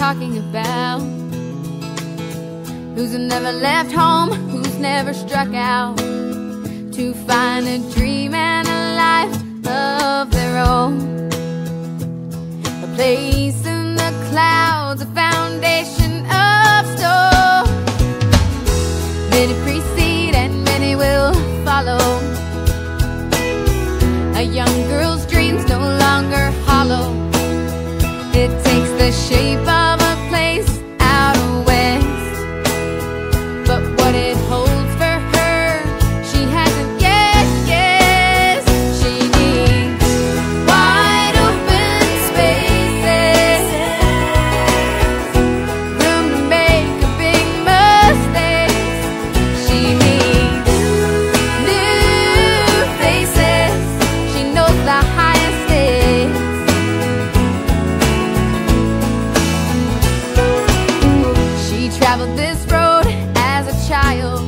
talking about? Who's never left home, who's never struck out to find a dream and a life of their own? A place in the clouds, a foundation of stone. Many precede and many will follow. A young girl's dreams no longer hollow. It takes the shape of a place out west, but what it holds for her, she hasn't yet guessed. She needs wide open spaces, room to make a big mistake. She needs new faces. She knows the highest stakes. She traveled this road as a child,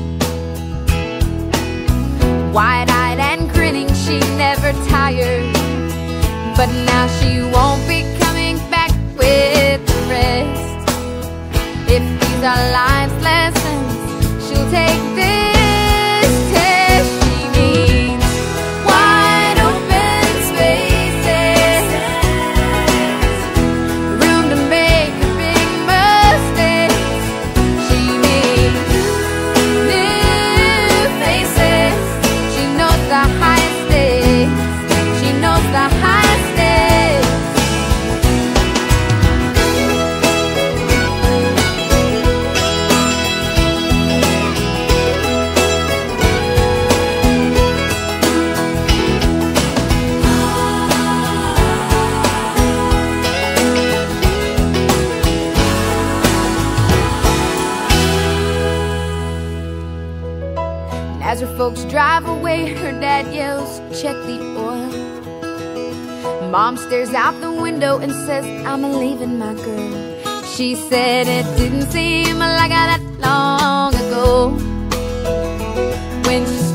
wide-eyed and grinning, she never tired. But now she won't be coming back with the rest. If these are life's lessons, she'll take this test. She needs wide open spaces, room to make a big mistake. She needs new faces. She knows the highest stakes. She knows the highest stakes. As her folks drive away, her dad yells, "Check the oil." Mom stares out the window and says, "I'm leaving my girl." She said it didn't seem like that long ago when she